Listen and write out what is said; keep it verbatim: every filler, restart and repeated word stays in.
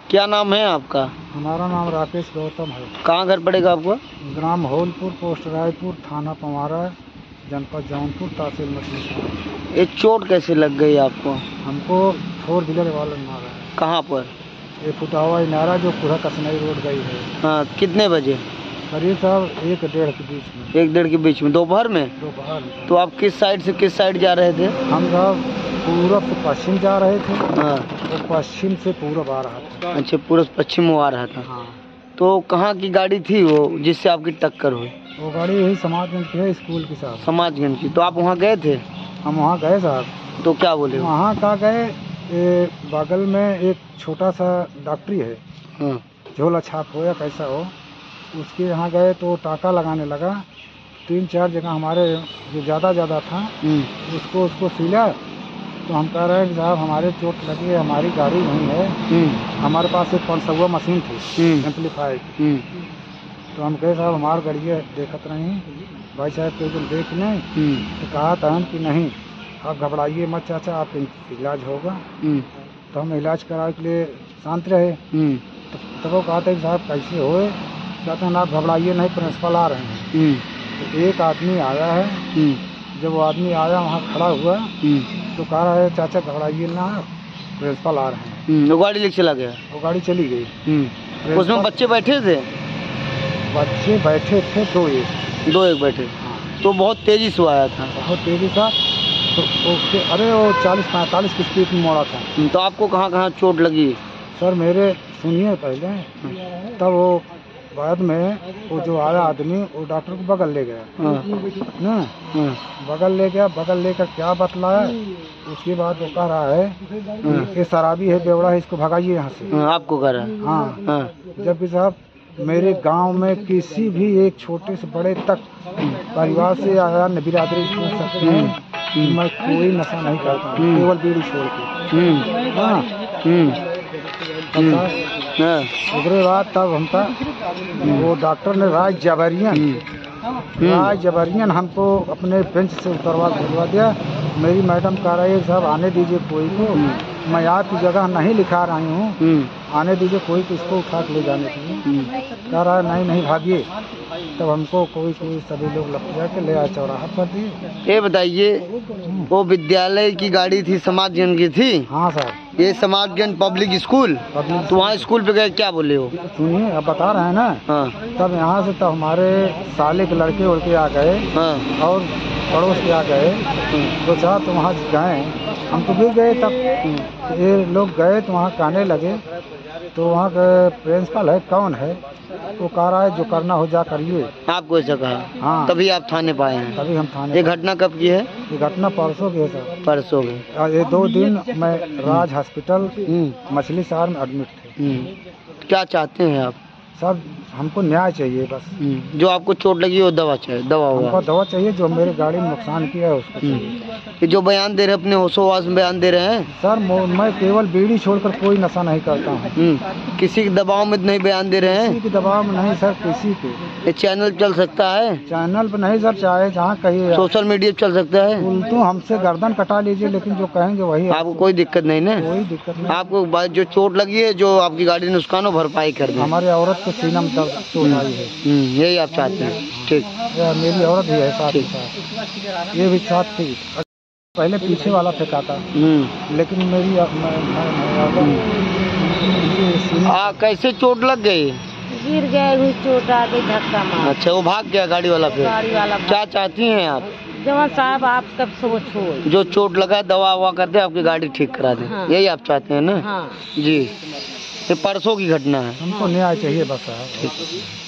क्या नाम है आपका? हमारा नाम राकेश गौतम है। कहाँ घर पड़ेगा आपका? ग्राम होलपुर, पोस्ट रायपुर, थाना पवारा, जनपद जौनपुर, तहसील मछली। ये चोट कैसे लग गई आपको? हमको फोर व्हीलर वाला मारा है। कहाँ पर? ये फुटावा इनारा जो पूरा कसनई रोड गई है। हाँ, कितने बजे? करीब साहब एक डेढ़ के बीच में। एक डेढ़ के बीच में, दोपहर में? दोपहर में। तो आप किस साइड से किस साइड जा रहे थे? हम साहब पूरब से पश्चिम जा रहे थे। हाँ। तो पश्चिम से पूरब आ रहा था। अच्छा, पूरब पश्चिम में आ रहा था। हाँ। तो कहाँ की गाड़ी थी वो जिससे आपकी टक्कर हुई? वो गाड़ी यही समाजगंज की है, स्कूल की साहब। समाजगंज की। तो आप वहाँ गए थे? हम वहाँ गए साहब। तो क्या बोले? वहाँ का गए, ए, बगल में एक छोटा सा डॉक्टरी है। हाँ। झोला छाप हो या कैसा हो, उसके यहाँ गए तो टाका लगाने लगा। तीन चार जगह हमारे जो ज़्यादा ज़्यादा था उसको उसको सिला। तो हम कह रहे हैं कि साहब हमारे चोट लगी है, हमारी गाड़ी नहीं है। हमारे पास एक पंचसौवा मशीन थी एम्पलीफायर की। तो हम कहे साहब हमारी गाड़ी देखत नहीं, भाई साहब केवल देख लें। तो कहा था कि नहीं आप घबराइए मत चाचा, आप इलाज होगा। तो हम इलाज कराने के लिए शांत रहे। तब वो कहा था कि साहब कैसे होए? कहते हैं आप घबराइए नहीं, प्रिंसिपल आ रहे हैं। तो एक आदमी आया है। जब वो आदमी आया वहाँ खड़ा हुआ तो कह रहा है चाचा घबराइए ना, प्रिंसिपल आ रहे हैं। वो गाड़ी लेके चला गया? वो गाड़ी चली गई। उसमें बच्चे बैठे थे? बच्चे बैठे थे दो एक दो एक बैठे। हाँ। तो बहुत तेजी से आया था? बहुत तेजी था। तो उसके अरे वो चालीस पैंतालीस की स्पीड में मोड़ा था। तो आपको कहाँ कहाँ चोट लगी? सर मेरे सुनिए पहले, तब वो बाद में वो जो आया आदमी वो डॉक्टर को बगल ले गया। ना बगल ले गया, बगल लेकर क्या बतलाया, उसके बाद वो कह रहा है कि शराबी है, बेवड़ा है, इसको भगाइए यहाँ से। आपको कह रहा है? हाँ। जबकि साहब मेरे गांव में किसी भी एक छोटे से बड़े तक परिवार से आया न बिरादरी पूछ सकते हैं, मैं कोई नशा नहीं करता हूँ, केवल बीड़ी छोड़ के। हाँ। उसके बाद तब हमका वो डॉक्टर ने राय जबरियन राय जबरियन हमको अपने बेंच से उतरवा भिजवा दिया। मेरी मैडम कह रही है साहब आने दीजिए कोई को, मैं आपकी जगह नहीं लिखा रही हूँ, आने दीजिए कोई को, इसको उठा के ले जाने के लिए। कह रहा है नहीं नहीं भागिए। तब हमको कोई कोई सभी लोग लपटा के ले आए, चौराहा पर दिए। ये बताइए वो विद्यालय की गाड़ी थी, समाजगंज की थी? हाँ सर। ये समाजगंज पब्लिक स्कूल? तो वहाँ स्कूल पे गए, क्या बोले हो? सुनिए अब बता रहे हैं ना। हाँ। तब यहाँ से तब हमारे साले के लड़के उड़के आ गए। हाँ। और पड़ोस के आ गए। तो चाह तो वहाँ गए, हम तो भी गए। तब ये लोग गए तो वहाँ कहने लगे, तो वहाँ का प्रिंसिपल है कौन है, वो कह रहा है जो करना हो जा करिए। आपको ऐसा कहा? हाँ। तभी आप थाने पाए हैं? तभी हम थाने। ये घटना कब की है? ये घटना परसों की है सर। परसों की? ये दो दिन मैं राज हॉस्पिटल मछली शहर में एडमिट थे। क्या चाहते हैं आप? सब हमको न्याय चाहिए बस। जो आपको चोट लगी वो दवा चाहिए, दवा होगा। दवा चाहिए, जो मेरे गाड़ी में नुकसान किया है उसको चाहिए। जो बयान दे रहे अपने होशोवास में बयान दे रहे हैं? सर मैं केवल बीड़ी छोड़कर कोई नशा नहीं करता हूँ। किसी के दबाव में नहीं बयान दे रहे हैं? किसी के दबाव में नहीं सर, किसी के। ये चैनल चल सकता है? चैनल पे नहीं सर, चाहे जहाँ कहिए। सोशल मीडिया चल सकता है? उल्टू हमसे गर्दन कटा लीजिए, लेकिन जो कहेंगे वही। आपको कोई दिक्कत नहीं ना? कोई दिक्कत नहीं। आपको जो चोट लगी है, जो आपकी गाड़ी नुकसान हो, भरपाई कर दे। हमारे औरत को सीना में दर्द चोट आई है। यही आप चाहते हैं? ठीक। मेरी औरत भी है साथ ही साथ, ये भी साथ थी। पहले पीछे वाला फेंका था, लेकिन मेरी आ, कैसे चोट लग गई? गिर गए, चोट आ गई, धक्का मारा। अच्छा, वो भाग गया गाड़ी वाला? फिर गाड़ी वाला क्या चाहती हैं आप? जवान साहब आप कब सोच हो, जो चोट लगा दवा ववा कर दे, आपकी गाड़ी ठीक करा दे। हाँ। यही आप चाहते हैं ना? हाँ। जी। ये परसों की घटना है। हमको न्याय चाहिए बस। ठीक।